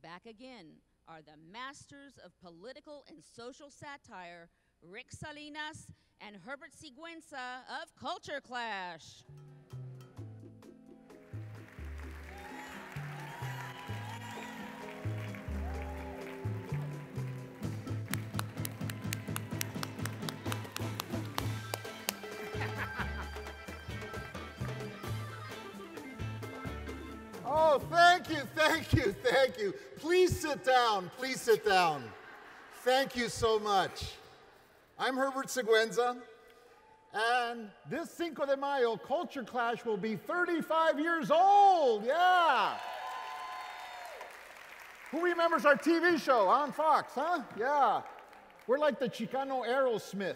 Back again are the masters of political and social satire, Rick Salinas and Herbert Siguenza of Culture Clash. Oh, thank you, thank you, thank you. Please sit down, please sit down. Thank you so much. I'm Herbert Siguenza, and this Cinco de Mayo Culture Clash will be 35 years old, yeah. Who remembers our TV show on Fox, huh? Yeah. We're like the Chicano Aerosmith.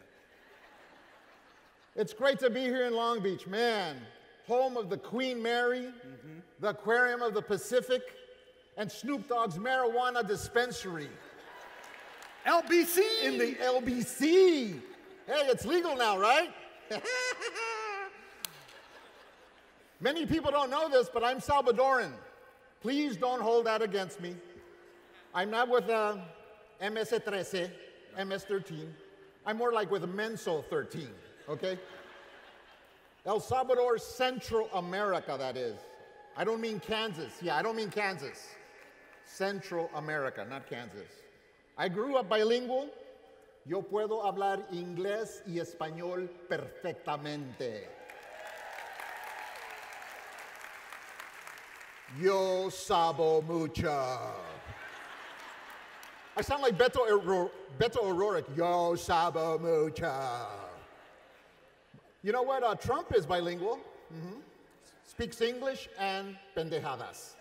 It's great to be here in Long Beach, man. Home of the Queen Mary, the Aquarium of the Pacific, and Snoop Dogg's marijuana dispensary. LBC! In the LBC. Hey, it's legal now, right? Many people don't know this, but I'm Salvadoran. Please don't hold that against me. I'm not with MS-13, MS-13. I'm more like with Menso 13, okay? El Salvador, Central America, that is. I don't mean Kansas. Yeah, I don't mean Kansas. Central America, not Kansas. I grew up bilingual. Yo puedo hablar inglés y español perfectamente. Yo sabo mucho. I sound like Beto O'Rourke. Yo sabo mucho. You know what? Trump is bilingual. Speaks English and pendejadas.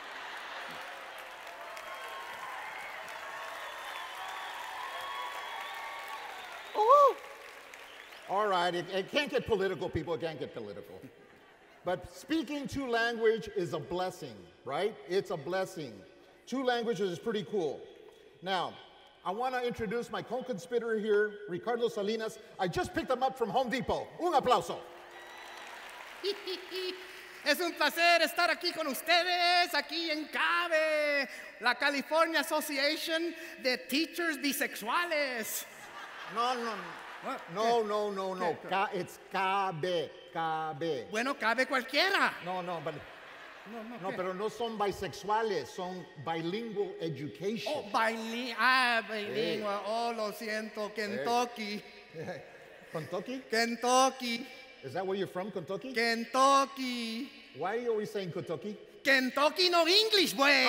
Oh! All right, it can't get political, people. It can't get political. But speaking two languages is a blessing, right? It's a blessing. Two languages is pretty cool. Now, I want to introduce my co-conspirator here, Ricardo Salinas. I just picked him up from Home Depot. Un aplauso. Es un placer estar aquí con ustedes, aquí en CABE, la California Association de Teachers Bisexuales. No. It's CABE. Bueno, cabe cualquiera. No, pero no son bisexuales, son bilingual education. Oh, bilingüe. Oh, lo siento, Kentucky. Kentucky? Kentucky. Is that where you're from, Kentucky? Kentucky. Why are you always saying Kentucky? Kentucky no English, güey.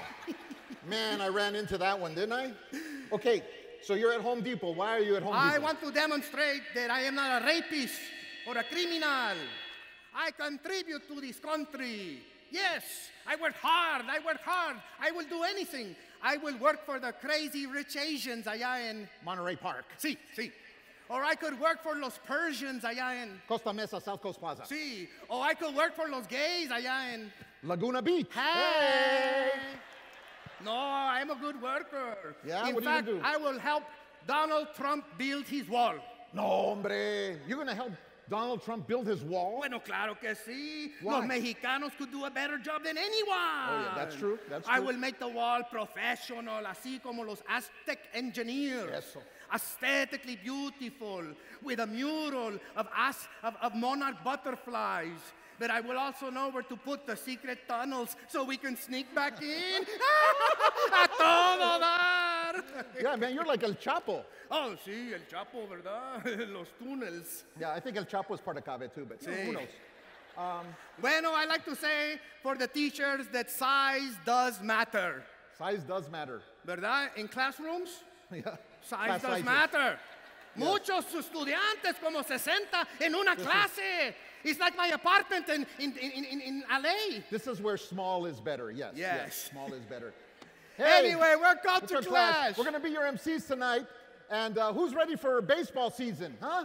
Man, I ran into that one, didn't I? Okay, so you're at Home Depot. Why are you at Home Depot? I want to demonstrate that I am not a rapist or a criminal. I contribute to this country. Yes, I work hard. I will do anything. I will work for the crazy rich Asians allá en Monterey Park. Sí. Or I could work for los Persians allá en Costa Mesa, South Coast Plaza. Sí. Or I could work for los gays allá en Laguna Beach. Hey. No, I'm a good worker. Yeah, in what fact, do you do? I will help Donald Trump build his wall. No, hombre. You're going to help Donald Trump build his wall? Bueno, claro que sí. Why? Los mexicanos could do a better job than anyone. Oh, yeah, that's true. I will make the wall professional, así como los Aztec engineers. Eso. Aesthetically beautiful, with a mural of monarch butterflies. But I will also know where to put the secret tunnels so we can sneak back in. A todo dar. Yeah, man, you're like El Chapo. Oh, sí, el Chapo, ¿verdad? Los túneles. Yeah, I think El Chapo is part of CABE too, but Sí. who knows? Bueno, I like to say for the teachers that size does matter. Size does matter. ¿Verdad? In classrooms, Yeah. size Class does sizes. matter. Muchos estudiantes, como 60 en una clase. It's like my apartment in LA. This is where small is better. Yes. Yes. Small is better. Anyway, we're Culture Culture Clash. We're going to be your MCs tonight. And who's ready for baseball season, huh?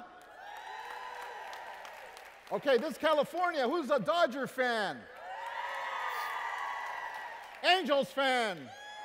Okay, this is California. Who's a Dodger fan? Angels fan?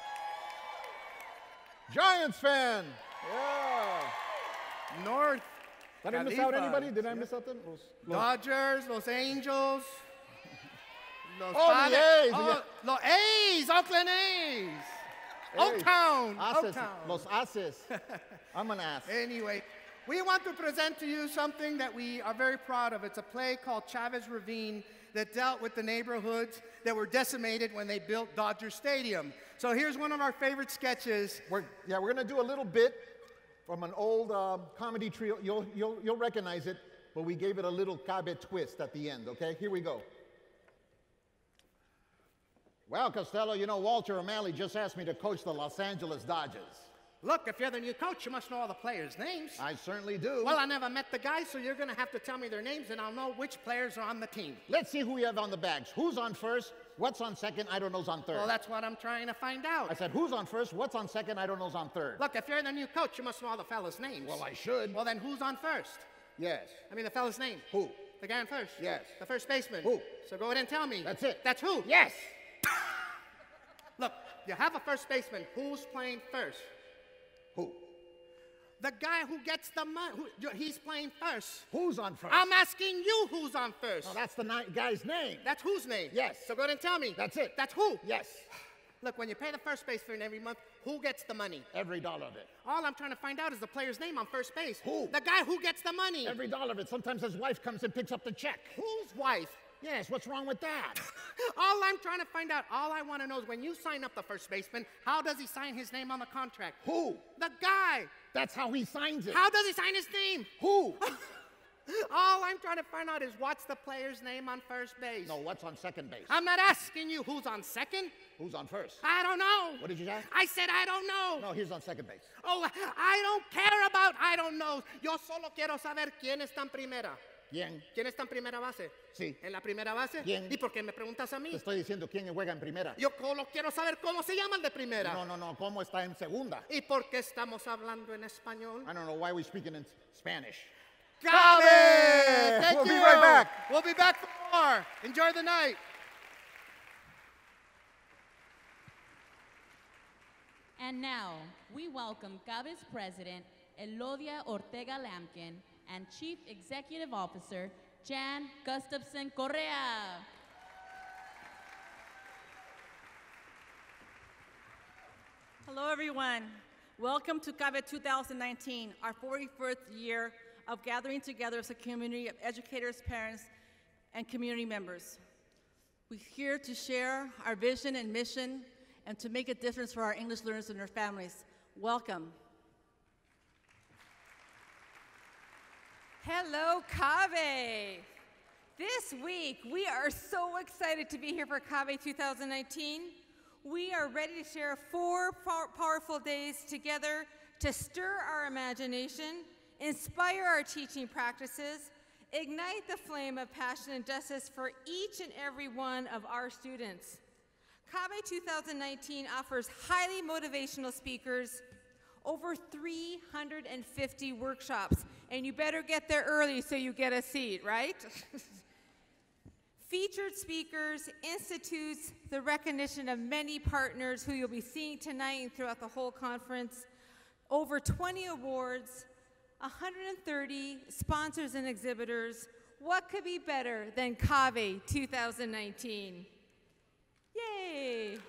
Giants fan? Yeah. North. Did I miss out Califa. anybody? Did I miss out them? Dodgers, Los Angels. Los Oh, the A's. Oh, los A's. Oakland A's. Hey, Oaktown. Aces, Oaktown. Los Aces. I'm an ass. Anyway, we want to present to you something that we are very proud of. It's a play called Chavez Ravine that dealt with the neighborhoods that were decimated when they built Dodger Stadium. So here's one of our favorite sketches. We're going to do a little bit from an old comedy trio. You'll recognize it, but we gave it a little Cabe twist at the end, okay? Here we go. Well, Costello, you know, Walter O'Malley just asked me to coach the Los Angeles Dodgers. Look, if you're the new coach, you must know all the players' names. I certainly do. Well, I never met the guys, so you're going to have to tell me their names, and I'll know which players are on the team. Let's see who we have on the bags. Who's on first? What's on second? I don't know's on third. Well, that's what I'm trying to find out. I said, who's on first? What's on second? I don't know's on third. Look, if you're the new coach, you must know all the fellas' names. Well, I should. Well, then who's on first? Yes. I mean, the fella's name. Who? The guy on first? Yes. The first baseman? Who? So go ahead and tell me. That's it. That's who? Yes. Look, you have a first baseman. Who's playing first? Who? The guy who gets the money. He's playing first. Who's on first? I'm asking you who's on first. No, that's the guy's name. That's whose name? Yes. So go ahead and tell me. That's it. That's who? Yes. Look, when you pay the first baseman every month, who gets the money? Every dollar of it. All I'm trying to find out is the player's name on first base. Who? The guy who gets the money. Every dollar of it. Sometimes his wife comes and picks up the check. Whose wife? Yes, what's wrong with that? All I'm trying to find out, all I want to know is when you sign up the first baseman, how does he sign his name on the contract? Who? The guy. That's how he signs it. How does he sign his name? Who? All I'm trying to find out is what's the player's name on first base. No, what's on second base? I'm not asking you who's on second. Who's on first? I don't know. What did you say? I said I don't know. No, he's on second base. Oh, I don't care about I don't know. Yo solo quiero saber quién está en primera. ¿Quién? ¿Quién está en primera base? Sí. ¿En la primera base? ¿Quién? ¿Y por qué me preguntas a mí? Te estoy diciendo quién juega en primera. Yo solo quiero saber cómo se llama el de primera. No. ¿Cómo está en segunda? ¿Y por qué estamos hablando en español? I don't know why we're speaking in Spanish. Got it! Thank We'll you. be right back. We'll be back for more. Enjoy the night. And now, we welcome CABE's president, Elodia Ortega Lampkin, and Chief Executive Officer, Jan Gustafson Correa. Hello, everyone. Welcome to CABE 2019, our 41st year of gathering together as a community of educators, parents, and community members. We're here to share our vision and mission and to make a difference for our English learners and their families. Welcome. Hello, CABE. This week, we are so excited to be here for CABE 2019. We are ready to share 4 powerful days together to stir our imagination, inspire our teaching practices, ignite the flame of passion and justice for each and every one of our students. CABE 2019 offers highly motivational speakers, over 350 workshops, and you better get there early so you get a seat, right? Featured speakers, institutes, the recognition of many partners who you'll be seeing tonight and throughout the whole conference, over 20 awards, 130 sponsors and exhibitors. What could be better than CABE 2019? Yay!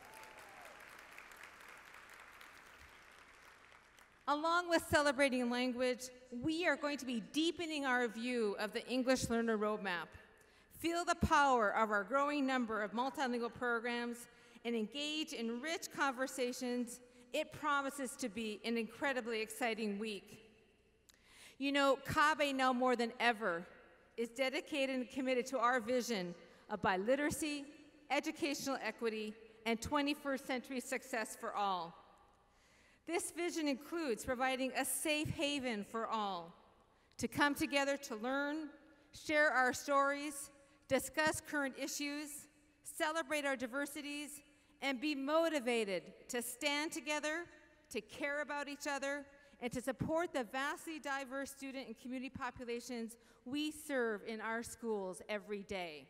Along with celebrating language, we are going to be deepening our view of the English Learner Roadmap. Feel the power of our growing number of multilingual programs and engage in rich conversations. It promises to be an incredibly exciting week. You know, CABE now more than ever is dedicated and committed to our vision of biliteracy, educational equity, and 21st century success for all. This vision includes providing a safe haven for all, to come together to learn, share our stories, discuss current issues, celebrate our diversities, and be motivated to stand together, to care about each other, and to support the vastly diverse student and community populations we serve in our schools every day.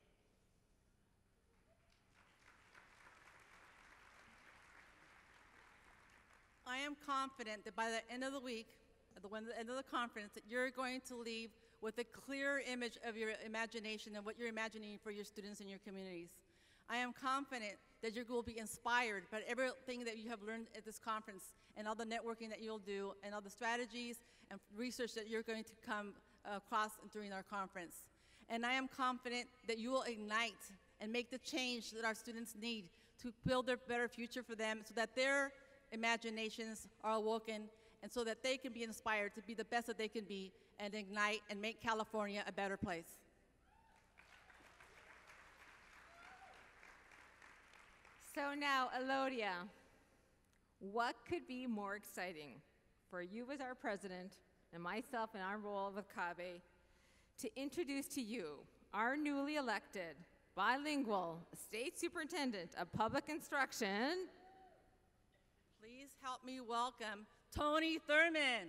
I am confident that by the end of the week, at the end of the conference, that you're going to leave with a clear image of your imagination and what you're imagining for your students and your communities. I am confident that you will be inspired by everything that you have learned at this conference and all the networking that you'll do and all the strategies and research that you're going to come across during our conference. And I am confident that you will ignite and make the change that our students need to build a better future for them so that their imaginations are awoken and so that they can be inspired to be the best that they can be and ignite and make California a better place. So now, Elodia, what could be more exciting for you as our president and myself in our role with CABE to introduce to you our newly elected bilingual state superintendent of public instruction? Please help me welcome Tony Thurman.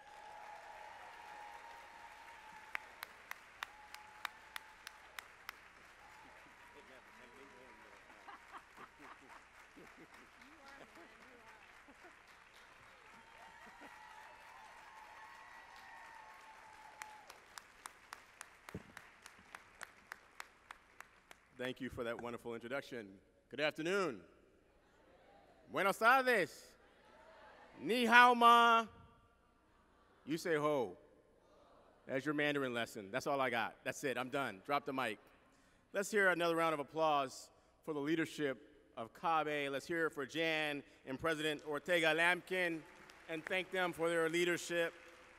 Thank you for that wonderful introduction. Good afternoon. Buenos tardes. Ni hao ma. You say ho. That's your Mandarin lesson. That's all I got. That's it. I'm done. Drop the mic. Let's hear another round of applause for the leadership of CABE. Let's hear it for Jan and President Ortega Lampkin, and thank them for their leadership.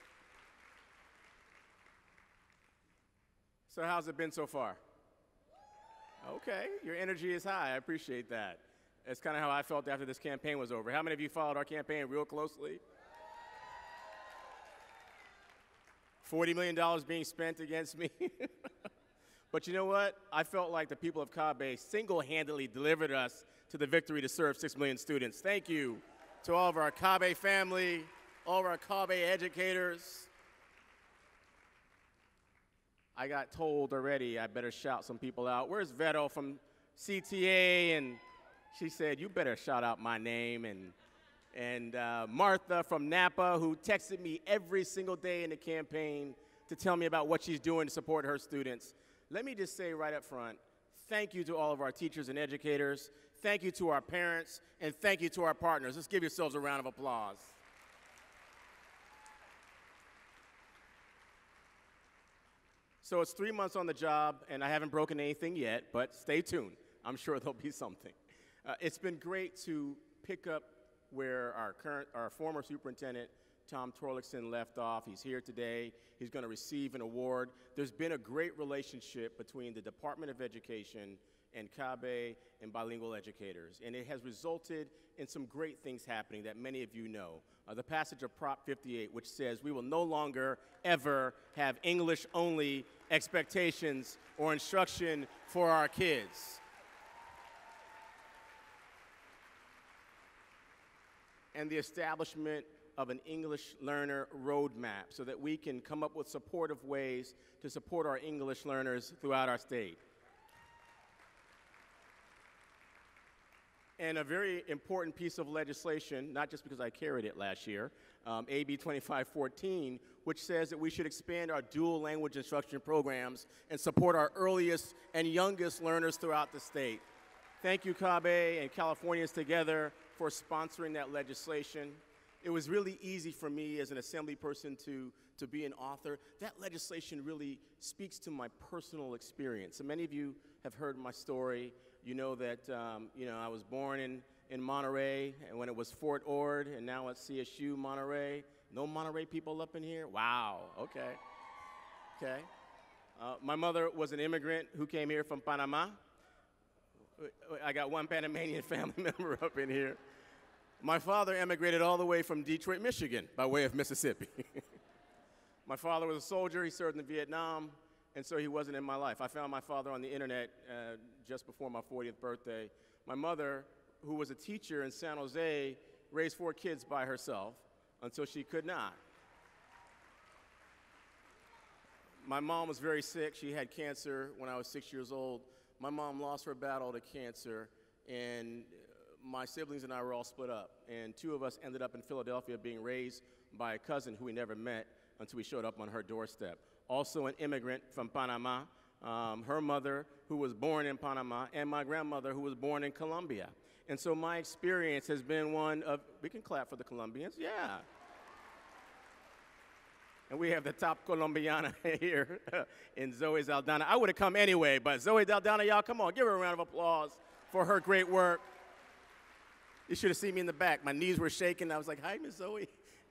So how's it been so far? Okay, your energy is high. I appreciate that. It's kind of how I felt after this campaign was over. How many of you followed our campaign real closely? $40 million being spent against me. But you know what? I felt like the people of CABE single-handedly delivered us to the victory to serve 6 million students. Thank you to all of our CABE family, all of our CABE educators. I got told already I better shout some people out. Where's Vero from CTA? And she said, you better shout out my name. And Martha from Napa, who texted me every single day in the campaign to tell me about what she's doing to support her students. Let me just say right up front, thank you to all of our teachers and educators. Thank you to our parents. And thank you to our partners. Let's give yourselves a round of applause. So it's 3 months on the job, and I haven't broken anything yet, but stay tuned. I'm sure there'll be something. It's been great to pick up where our former superintendent, Tom Torlakson, left off. He's here today. He's going to receive an award. There's been a great relationship between the Department of Education and CABE and bilingual educators, and it has resulted in some great things happening that many of you know. The passage of Prop 58, which says we will no longer ever have English-only expectations or instruction for our kids. And the establishment of an English learner roadmap so that we can come up with supportive ways to support our English learners throughout our state. And a very important piece of legislation, not just because I carried it last year, AB 2514, which says that we should expand our dual language instruction programs and support our earliest and youngest learners throughout the state. Thank you, CABE and Californians Together, for sponsoring that legislation. It was really easy for me as an assembly person to be an author. That legislation really speaks to my personal experience. So many of you have heard my story. You know that I was born in Monterey, and when it was Fort Ord, and now it's CSU Monterey. No Monterey people up in here? Wow, okay. Okay. My mother was an immigrant who came here from Panama. I got one Panamanian family member up in here. My father emigrated all the way from Detroit, Michigan, by way of Mississippi. My father was a soldier. He served in Vietnam, and so he wasn't in my life. I found my father on the internet just before my 40th birthday. My mother, who was a teacher in San Jose, raised 4 kids by herself until she could not. My mom was very sick. She had cancer when I was 6 years old. My mom lost her battle to cancer, and my siblings and I were all split up. And 2 of us ended up in Philadelphia being raised by a cousin who we never met until we showed up on her doorstep. Also an immigrant from Panama, her mother, who was born in Panama, and my grandmother, who was born in Colombia. And so my experience has been one of, we can clap for the Colombians, yeah. And we have the top Colombiana here in Zoe Zaldana. I would have come anyway, but Zoe Zaldana, y'all, come on, give her a round of applause for her great work. You should have seen me in the back. My knees were shaking. I was like, hi, Miss Zoe.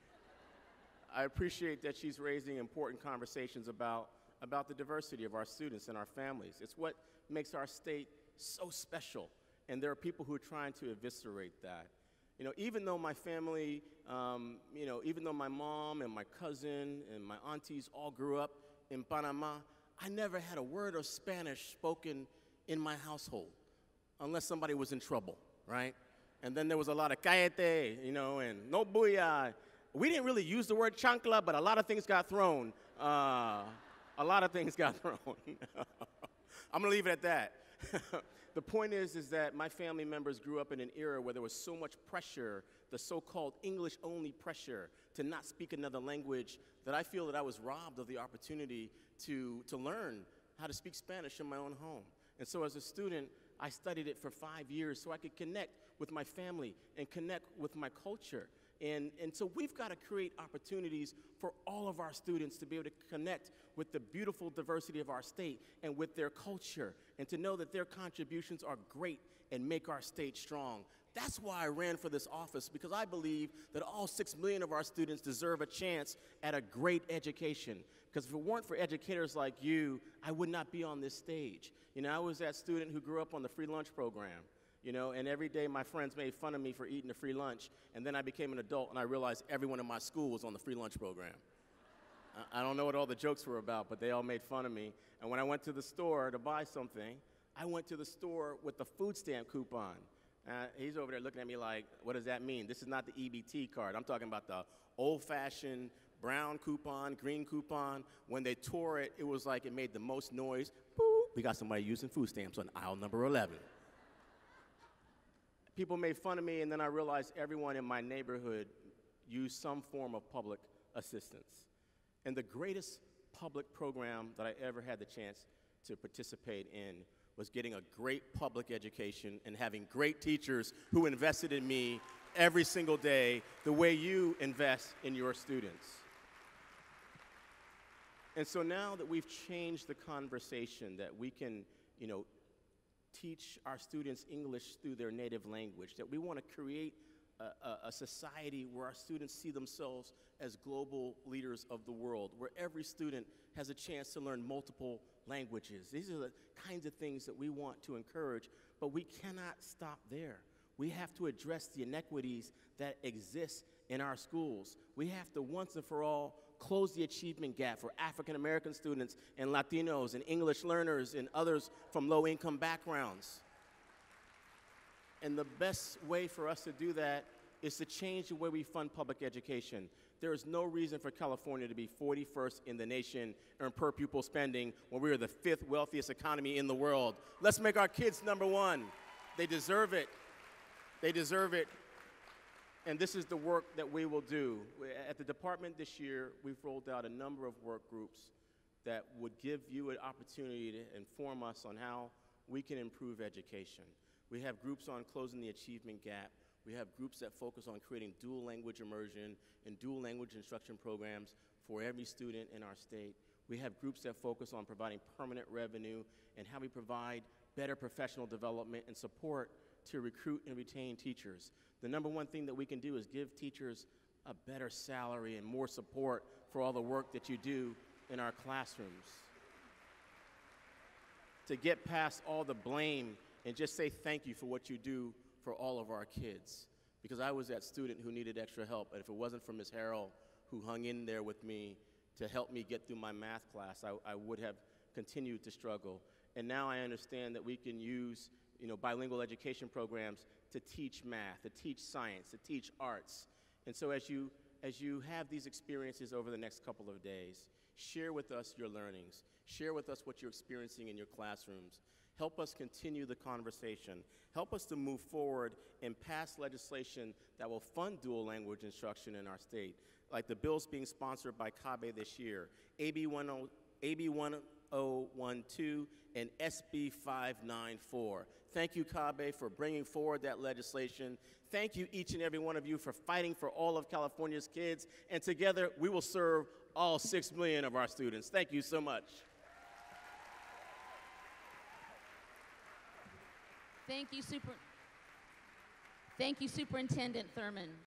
I appreciate that she's raising important conversations about the diversity of our students and our families. It's what makes our state so special. And there are people who are trying to eviscerate that. You know, even though my family, even though my mom and my cousin and my aunties all grew up in Panama, I never had a word of Spanish spoken in my household unless somebody was in trouble, right? And then there was a lot of cállate, and no bulla. We didn't really use the word chancla, but a lot of things got thrown. A lot of things got thrown. I'm gonna leave it at that. The point is that my family members grew up in an era where there was so much pressure, the so-called English-only pressure to not speak another language, that I feel that I was robbed of the opportunity to learn how to speak Spanish in my own home. And so as a student, I studied it for 5 years so I could connect with my family and connect with my culture. And so we've got to create opportunities for all of our students to be able to connect with the beautiful diversity of our state and with their culture, and to know that their contributions are great and make our state strong. That's why I ran for this office, because I believe that all 6 million of our students deserve a chance at a great education. Because if it weren't for educators like you, I would not be on this stage. I was that student who grew up on the free lunch program. And every day my friends made fun of me for eating a free lunch, and then I became an adult and I realized everyone in my school was on the free lunch program. I don't know what all the jokes were about, but they all made fun of me. And when I went to the store to buy something, I went to the store with the food stamp coupon. He's over there looking at me like, what does that mean? This is not the EBT card. I'm talking about the old-fashioned brown coupon, green coupon. When they tore it, it was like it made the most noise. Boop, we got somebody using food stamps on aisle number 11. People made fun of me, and then I realized everyone in my neighborhood used some form of public assistance. And the greatest public program that I ever had the chance to participate in was getting a great public education and having great teachers who invested in me every single day the way you invest in your students. And so now that we've changed the conversation, that we can, teach our students English through their native language, that we want to create a society where our students see themselves as global leaders of the world, where every student has a chance to learn multiple languages. These are the kinds of things that we want to encourage, but we cannot stop there. We have to address the inequities that exist in our schools. We have to once and for all close the achievement gap for African American students and Latinos and English learners and others from low-income backgrounds. And the best way for us to do that is to change the way we fund public education. There is no reason for California to be 41st in the nation in per pupil spending when we are the 5th wealthiest economy in the world. Let's make our kids number one. They deserve it. They deserve it. And this is the work that we will do. At the department this year, we've rolled out a number of work groups that would give you an opportunity to inform us on how we can improve education. We have groups on closing the achievement gap. We have groups that focus on creating dual language immersion and dual language instruction programs for every student in our state. We have groups that focus on providing permanent revenue and how we provide better professional development and support to recruit and retain teachers. The number one thing that we can do is give teachers a better salary and more support for all the work that you do in our classrooms. To get past all the blame and just say thank you for what you do for all of our kids. Because I was that student who needed extra help, and if it wasn't for Ms. Harrell, who hung in there with me to help me get through my math class, I would have continued to struggle. And now I understand that we can use bilingual education programs to teach math, to teach science, to teach arts. And so as you have these experiences over the next couple of days, share with us your learnings. Share with us what you're experiencing in your classrooms. Help us continue the conversation. Help us to move forward and pass legislation that will fund dual language instruction in our state, like the bills being sponsored by CABE this year. AB 6012 and SB 594. Thank you, CABE, for bringing forward that legislation. Thank you, each and every one of you, for fighting for all of California's kids. And together, we will serve all 6 million of our students. Thank you so much. Thank you, Superintendent Thurman.